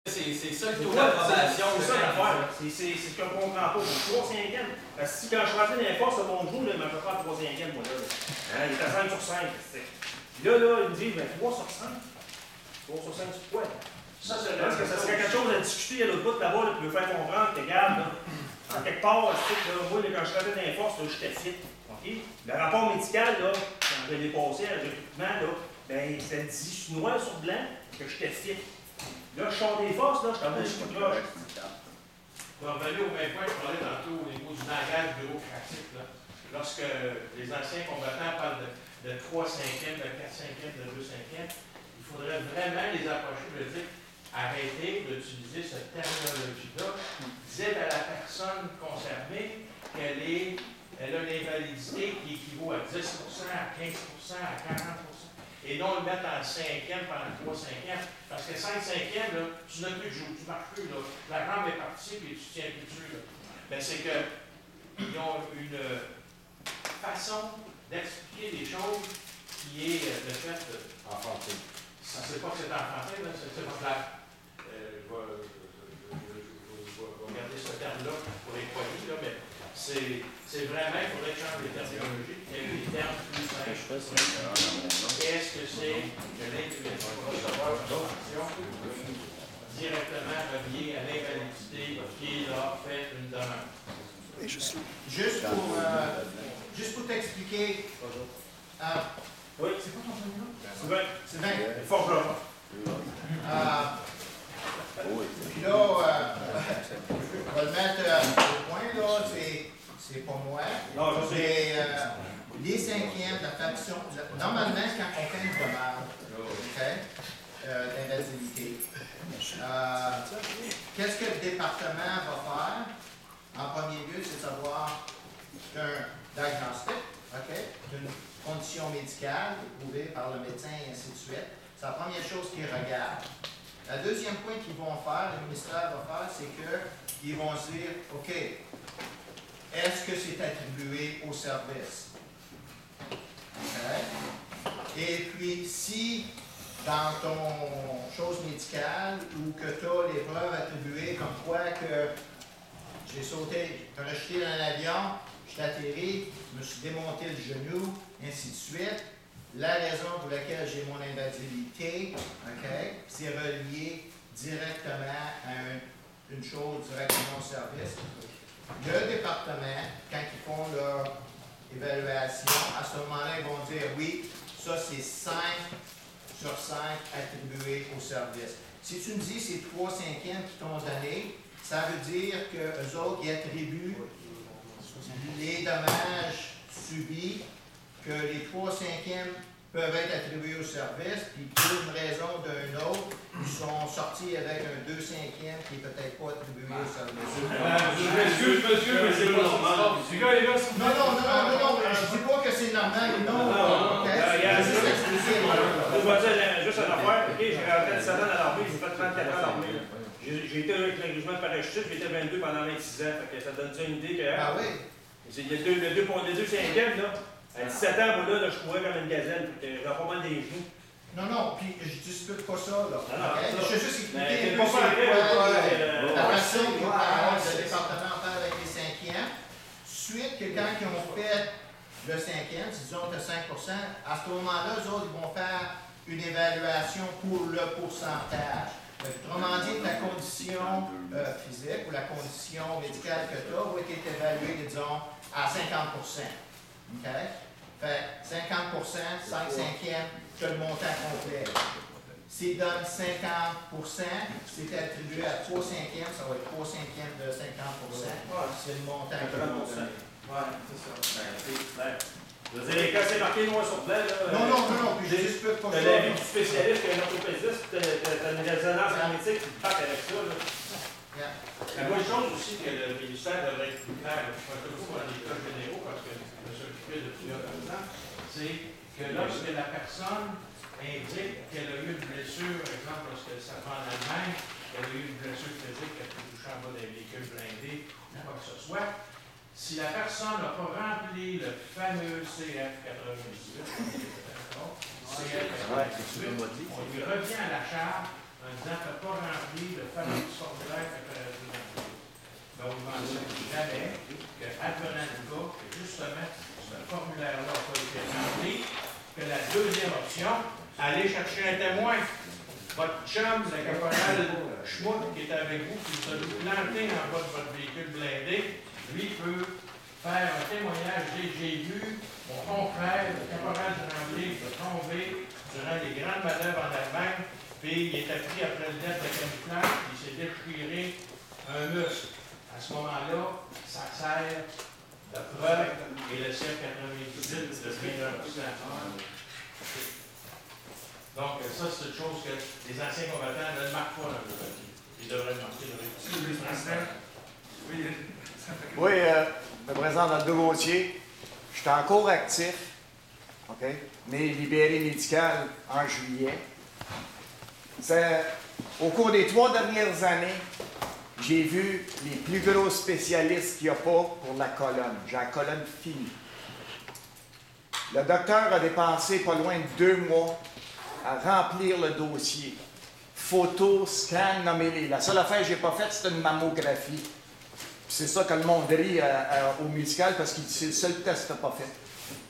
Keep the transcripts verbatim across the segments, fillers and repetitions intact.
C'est ça le taux d'approbation. C'est ça l'affaire. C'est ce qu'on comprend pas. trois cinquièmes. Parce que si quand je suis rentré dans les forces, mon jour, il m'a fait faire trois cinquièmes, moi, là. Hein, il était à cinq sur cinq. Là, là, il me dit, ben, trois sur cinq. trois sur cinq, c'est quoi? Ça, c'est parce que ça serait quelque chose à discuter à l'autre bout là-bas, là, pour lui faire comprendre que, regarde, là, en quelque part, là, moi, là, quand je suis rentré dans les forces, j'étais fit. Okay? Le rapport médical, là, quand je l'ai passé à recrutement, là, ben, ça dit noir sur blanc que j'étais fit. Là, je sors des forces, là, je t'en suis pas proche. Pour revenir au même point que je parlais tantôt au niveau du langage bureaucratique, là. Lorsque les anciens combattants parlent de, de trois cinquièmes, de quatre cinquièmes, de deux cinquièmes, il faudrait vraiment les approcher et leur dire arrêtez d'utiliser cette terminologie-là. Dites à la personne concernée qu'elle est, elle a une invalidité qui équivaut à dix pour cent, à quinze pour cent, à quarante pour cent. Et non le mettre en cinquième pendant trois cinquièmes. Parce que cinq cinquièmes, là, tu n'as plus de joue, tu ne marches plus. Là. La jambe est partie et tu tiens plus dessus. Là. Mais c'est qu'ils ont une façon d'expliquer des choses qui est le fait de. Enfanté. Ça ne sait pas que c'est enfanté, là, c'est pas clair. Euh, je, vais, je, je, je, je vais garder ce terme-là pour les poignées, là, mais c'est vraiment, il faudrait changer les terminologies, il y a des termes plus simples. Qu'est-ce que c'est que l'intelligence pour recevoir une sanction directement reliée à l'invalidité qui a fait une demande? Juste pour, euh, juste pour t'expliquer. Euh, oui, c'est quoi ton prénom? Sylvain. Sylvain. Fort là. Euh, puis là, euh, on va le mettre euh, au point, là, c'est pas moi. Non, je sais. Mais euh, les cinquièmes, la faction, normalement, quand on fait une demande, okay, euh, d'invalidité, euh, qu'est-ce que le département va faire? En premier lieu, c'est de savoir qu'un diagnostic, okay, d'une condition médicale éprouvée par le médecin et ainsi de suite. C'est la première chose qu'ils regardent. La deuxième point qu'ils vont faire, le ministère va faire, c'est qu'ils vont se dire, OK, est-ce que c'est attribué au service? Okay. Et puis, si dans ton chose médicale ou que tu as les preuves attribuées comme quoi que j'ai sauté, tu as rejeté dans l'avion, je suis atterri, je me suis démonté le genou, ainsi de suite. La raison pour laquelle j'ai mon invalidité, okay, c'est relié directement à un, une chose directement au service. Le département, quand ils font leur évaluation, à ce moment-là, ils vont dire oui, ça c'est cinq sur cinq attribués au service. Si tu me dis c'est trois cinquièmes qui t'ont donné, ça veut dire qu'eux autres, ils attribuent les dommages subis, que les trois cinquièmes peuvent être attribués au service, puis pour une raison ou d'une autre, ils sont sortis avec un deux cinquièmes qui n'est peut-être pas attribué au service. Je m'excuse, monsieur, mais c'est pas normal. Non, non, non, non, non, je ne dis pas que c'est normal, non. Ok, je vais expliquer. Je vais dire juste une affaire. Ok, j'ai rentré dix-sept ans à l'armée, j'ai fait trente-quatre ans à l'armée. J'ai été avec le régiment de parachute, j'ai été vingt-deux pendant vingt-six ans. Fait que ça donne une idée que. Ah oui? C'est les deux, les deux, les deux cinquièmes, là. À dix-sept ans, moi, là, là je courais comme une gazelle. J'ai pas mal des genoux. Non, non, puis je dispute pas ça, là. Non, non, okay? ça. Je vais juste expliquer Mais un peu c'est quoi euh, la façon que le département fait avec les cinquièmes. Suite, que quand ils ont fait le cinquième, disons que cinq pour cent, à ce moment-là, eux autres, ils vont faire une évaluation pour le pourcentage. Autrement dit, ta condition euh, physique ou la condition médicale que tu as va être évaluée, disons, à cinquante pour cent. OK? Fait cinquante pour cent, cinq cinquièmes, tu as le montant complet. S'il donne cinquante pour cent, c'est attribué à trois cinquièmes, ça va être trois cinquièmes de cinquante pour cent. C'est le montant complet. Ouais, c'est ça. Ben, je veux dire, quand c'est marqué noir sur blanc, là. Non, non, non, non, puis je dispute pas ça. Tu as l'avis du spécialiste, un orthopédiste, tu as une résonance magnétique qui te batte avec ça, là. Yeah. La bonne chose aussi que le ministère devrait être plus clair, je suis toujours dans les cas généraux parce que je me suis occupé de plusieurs personnes, c'est que lorsque la personne indique qu'elle a eu une blessure, par exemple, lorsque ça va en Allemagne, qu'elle a eu une blessure physique, qu'elle peut toucher en bas d'un véhicule blindé, quoi que ce soit, si la personne n'a pas rempli le fameux C F quatre-vingt-dix-huit, C F quatre-vingt-dix-huit, on lui revient à la charge en disant que tu n'as pas rempli le fameux formulaire que tu aurais dû remplir. Ben, on ne mentionne jamais que, advenant du cas, que justement, ce formulaire-là n'a pas été rempli, que la deuxième option, aller chercher un témoin. Votre chum, le caporal Schmutt, qui est avec vous, qui vous a planté en bas de votre véhicule blindé, lui peut faire un témoignage. J'ai vu mon confrère, le caporal Tremblay, se tomber durant les grandes manœuvres en Allemagne, puis il était pris après le lettre de camouflage, puis il s'est déchiré un muscle. À ce moment-là, ça sert de preuve et le C F quatre-vingt-dix-huit de bien Donc, ça, c'est une chose que les anciens combattants ne marquent pas dans le papier. Ils devraient le marquer dans le papier. Oui, euh, le président dans le dossier, je suis encore actif, OK, mais libéré médical en juillet. Au cours des trois dernières années, j'ai vu les plus gros spécialistes qu'il n'y a pas pour la colonne. J'ai la colonne finie. Le docteur a dépensé pas loin de deux mois à remplir le dossier. Photo, scan, nommez-les. La seule affaire que je n'ai pas faite, c'est une mammographie. C'est ça que le monde rit à, à, au médical parce que c'est le seul test que tu n'as pas fait.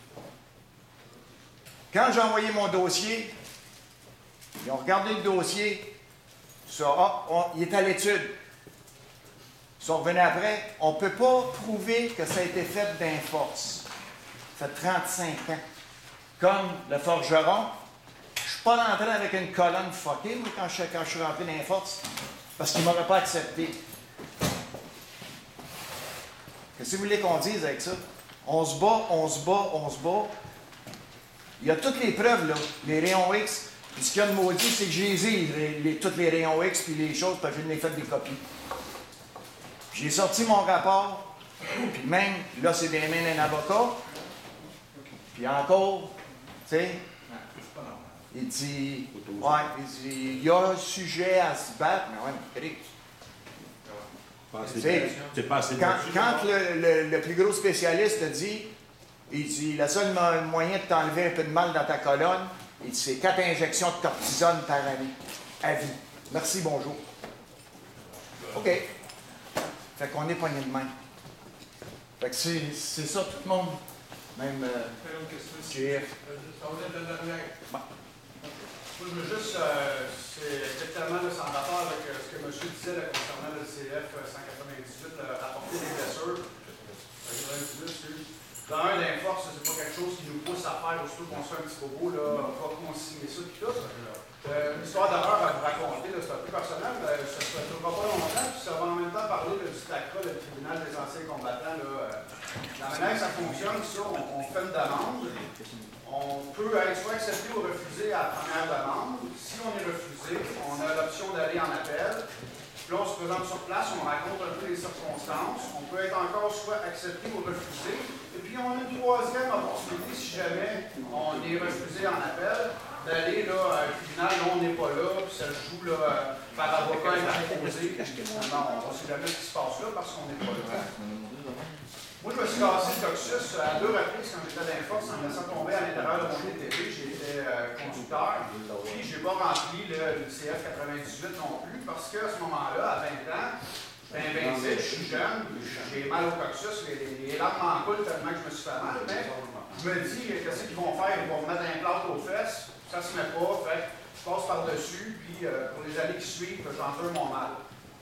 Quand j'ai envoyé mon dossier, ils ont regardé le dossier. Ça, ah, on, il est à l'étude. Ils sont revenus après. On ne peut pas prouver que ça a été fait d'un force. Ça fait trente-cinq ans. Comme le forgeron, je ne suis pas rentré avec une colonne fuckée, moi, quand je, quand je suis rentré d'un force, parce qu'ils ne m'auraient pas accepté. Qu'est-ce que vous voulez qu'on dise avec ça? On se bat, on se bat, on se bat. Il y a toutes les preuves, là. Les rayons X. Puis ce qu'il y a de maudit, c'est que j'ai les, les, tous les rayons X puis les choses, parce que je n'ai fait des copies. J'ai sorti mon rapport, puis même, là, c'est des mains d'un avocat. Puis encore, tu sais, il dit, ouais, il dit, il y a un sujet à se battre, mais ouais, mais C'est pas assez quand, quand le, le, le plus gros spécialiste dit, il dit, le seul moyen de t'enlever un peu de mal dans ta colonne, il dit, c'est quatre injections de cortisone par année, à vie. Merci, bonjour. OK. Fait qu'on est pogné de main. Fait que c'est ça, tout le monde. Même. Euh, G F. Je veux juste, euh, c'est exactement là, sans rapport avec euh, ce que M. disait là, concernant le C F cent quatre-vingt-dix-huit, le rapporter des blessures. Dans un des forces, c'est pas quelque chose qui nous pousse à faire, aussitôt qu'on se fait un petit bobo, là, on va consigner ça et tout. Euh, une histoire d'horreur à vous raconter, c'est un peu personnel, mais ça ne se trouvera pas longtemps, puis ça va en même temps parler là, du TACRA, le tribunal des anciens combattants. Là, euh, la manière que ça fonctionne, ça, on, on fait une demande. On peut être soit accepté ou refusé à la première demande. Si on est refusé, on a l'option d'aller en appel. Puis là, on se présente sur place, on raconte un peu les circonstances. On peut être encore soit accepté ou refusé. Et puis, on a une troisième opportunité, si jamais on est refusé en appel, d'aller là, à un tribunal, là, on n'est pas là, puis ça se joue là, par avocat interposé. Non, on ne sait jamais ce qui se passe là parce qu'on n'est pas là. Moi, je me suis cassé le coccyx à deux reprises quand j'étais dans les forces en me laissant tomber à l'intérieur de mon T V. J'étais euh, conducteur. Puis, je n'ai pas rempli le, le C F quatre-vingt-dix-huit non plus parce qu'à ce moment-là, à vingt ans, j'étais invincible, je suis jeune, j'ai mal au coccyx, les, les, les larmes m'en coulent tellement que je me suis fait mal. Mais je me dis, qu'est-ce qu'ils vont faire? Ils vont me mettre un plâtre aux fesses. Ça ne se met pas. Fait je passe par-dessus. Puis, euh, pour les années qui suivent, j'en veux mon mal.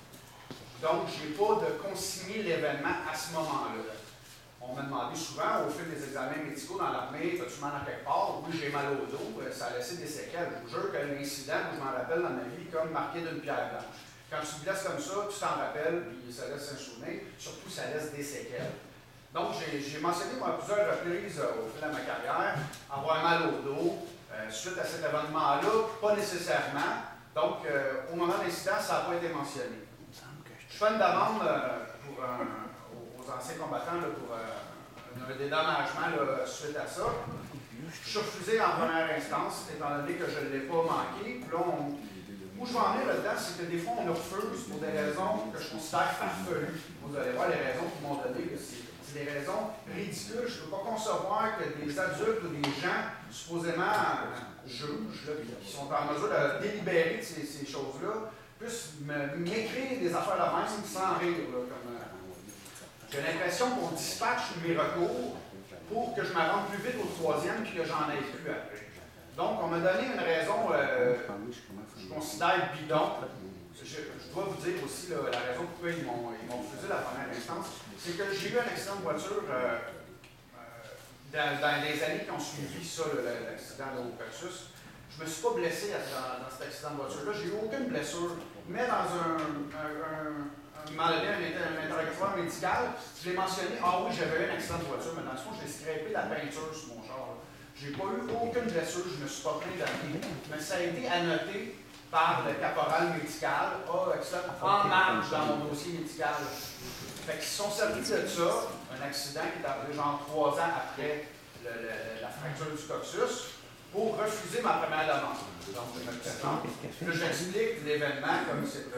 Donc, je n'ai pas de consigner l'événement à ce moment-là. On m'a demandé souvent, au fil des examens médicaux dans l'armée, as-tu mal à quelque part? Oui, j'ai mal au dos. Ça a laissé des séquelles. Je vous jure que l'incident, je m'en rappelle dans ma vie, comme marqué d'une pierre blanche. Quand tu te blesses comme ça, tu t'en rappelles, puis ça laisse un souvenir. Surtout, ça laisse des séquelles. Donc, j'ai mentionné à plusieurs reprises euh, au fil de ma carrière, avoir mal au dos, euh, suite à cet événement-là, pas nécessairement. Donc, euh, au moment de l'incident, ça n'a pas été mentionné. Je fais une demande euh, pour un. aux anciens combattants là, pour euh, un dédommagement là, suite à ça. Je suis refusé en première instance, étant donné que je ne l'ai pas manqué. Puis là, on, où je vais en venir là-dedans, c'est que des fois, on refuse pour des raisons que je considère farfelues. Vous allez voir les raisons qu'ils m'ont données, c'est c'est des raisons ridicules. Je ne peux pas concevoir que des adultes ou des gens, supposément juges, là, qui sont en mesure de délibérer de ces, ces choses-là, puissent m'écrire des affaires de même sans rire. Là, comme, euh, j'ai l'impression qu'on dispatche mes recours pour que je me rende plus vite au troisième et que j'en ai plus après. Donc, on m'a donné une raison, euh, je considère bidon. Je, je dois vous dire aussi là, la raison pourquoi ils m'ont refusé la première instance, c'est que j'ai eu un accident de voiture euh, euh, dans, dans les années qui ont suivi ça, l'accident de Opetus. Je ne me suis pas blessé dans, dans cet accident de voiture-là. J'ai eu aucune blessure. Mais dans un, un, un, un, moment donné, un, un interrogatoire médical, je l'ai mentionné, ah oui, j'avais eu un accident de voiture, mais dans le fond, j'ai scrapé la peinture sur mon char. Je n'ai pas eu aucune blessure, je ne me suis pas plaint d'année. Mais ça a été annoté par le caporal médical, ah, en marge dans mon dossier médical. Fait qu'ils se sont servis de ça, un accident qui est arrivé genre trois ans après le, le, la fracture du coccyx, pour refuser ma première demande. Donc, je me présente. Là, j'explique l'événement comme il s'est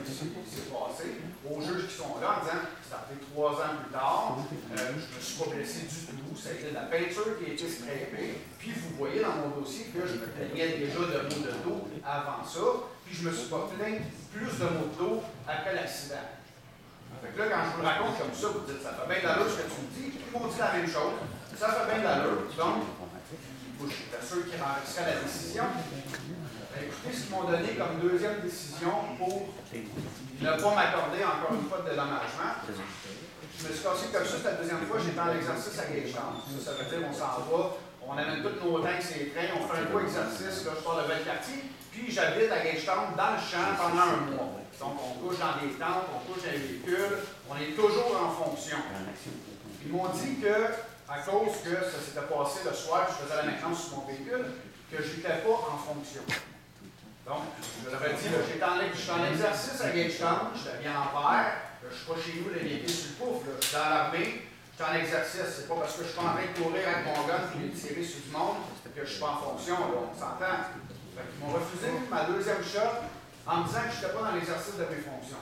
passé aux juges qui sont là en disant que c'est arrivé trois ans plus tard, euh, je ne me suis pas blessé du tout, ça a été de la peinture qui a été scrapée. Puis vous voyez dans mon dossier que je me plaignais déjà de maux de dos avant ça, puis je ne me suis pas plaint plus de maux de dos après l'accident. Fait que là, quand je vous le raconte comme ça, vous dites ça fait bien d'allure ce que tu me dis, puis ils m'ont dit la même chose, ça fait bien d'allure. Donc, j'étais sûr qu'ils renverseraient la décision. Écoutez ce qu'ils m'ont donné comme deuxième décision pour ne pas m'accorder encore une fois de dédommagement. Je me suis cassé comme ça, c'était la deuxième fois, j'étais en exercice à Gagetown. Ça, ça veut dire qu'on s'en va, on amène tous nos tanks et trains, on fait un gros exercice, là, je pars de Valcartier, puis j'habite à Gagetown dans le champ pendant un mois. Donc on couche dans des tentes, on couche dans les véhicules, on est toujours en fonction. Ils m'ont dit que, à cause que ça s'était passé le soir, je faisais la maintenance sur mon véhicule, que je n'étais pas en fonction. Donc, je leur ai dit, j'étais en, en exercice à Gagetown, j'étais bien en paire, je ne suis pas chez nous les pieds sur le pouf, là. Je suis dans l'armée, je suis en exercice, c'est pas parce que je suis pas en train de courir avec mon gun et de tirer sur du monde que je ne suis pas en fonction, là, on s'entend. Ils m'ont refusé ma deuxième shot en me disant que je n'étais pas dans l'exercice de mes fonctions.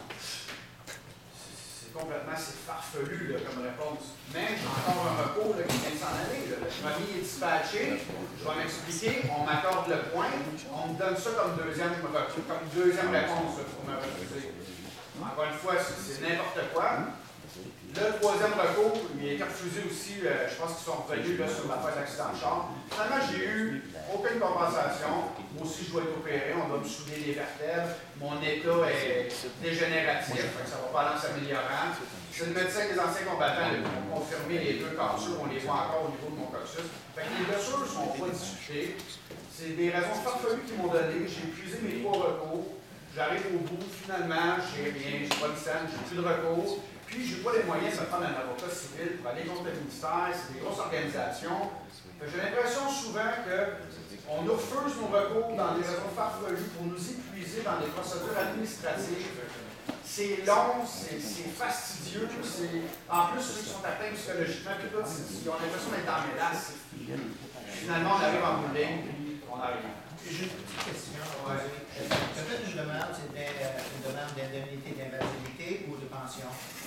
Complètement, c'est farfelu là, comme réponse. Mais j'ai encore un recours là, qui vient de s'en aller. Là. Le premier est dispatché, je vais m'expliquer, on m'accorde le point, on me donne ça comme deuxième, comme deuxième réponse là, pour me refuser. Encore une fois, c'est n'importe quoi. Le troisième recours, il a été refusé aussi, euh, je pense qu'ils sont revenus là, sur l'affaire d'accident de char. Finalement, j'ai eu aucune compensation. Moi aussi, je dois être opéré, on doit me souder les vertèbres. Mon état est dégénératif, fait que ça va pas aller en s'améliorant. C'est le médecin des anciens combattants qui ont confirmé les deux cassures, on les voit encore au niveau de mon coccyx. Fait que les blessures ne sont pas discutées. C'est des raisons farfelues qu'ils m'ont données. J'ai épuisé mes trois recours. J'arrive au bout, finalement, j'ai rien, j'ai pas de scène, j'ai plus de recours. Puis, je n'ai pas les moyens de me prendre un avocat civil pour aller contre le ministère, c'est des grosses organisations. J'ai l'impression souvent qu'on nous refuse nos recours dans des raisons farfelues pour nous épuiser dans des procédures administratives. C'est long, c'est fastidieux, en plus, ceux qui sont atteints psychologiquement, puis tout, ils ont l'impression d'être en mélasse. Finalement, on arrive en bout de ligne, puis on arrive. J'ai une petite question. Ouais. Peut-être une demande, c'est une demande d'indemnité d'invalidité ou de pension?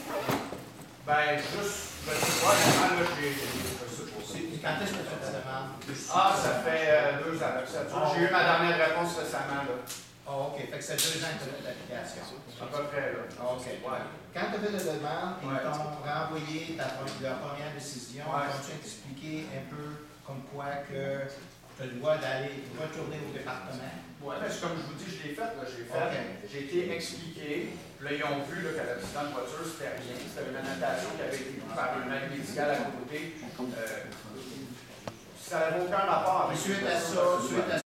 Ben, juste, je sais pas, là, j'ai ça aussi. Quand est-ce que tu fais ta demande? Ah, ça fait euh, deux ans. Ah, j'ai eu ma dernière réponse récemment, là. Ah, oh, OK. Fait que c'est deux ans que tu as l'application. À peu près, là. Ah, OK. Ouais. Quand tu as fait la demande, ils ouais. t'ont renvoyé ta, leur première décision. Ouais. Ils t'ont expliqué un peu comme quoi que tu as le droit d'aller retourner au département. Oui, mais comme je vous dis, je l'ai fait, là, j'ai fait. Okay. J'ai été expliqué. Puis là, ils ont vu là, qu'à l'accident de voiture, c'était rien. C'était une annotation qui avait été faite par un aide médical à côté. Euh, ça n'avait aucun rapport avec suite à ça, suite à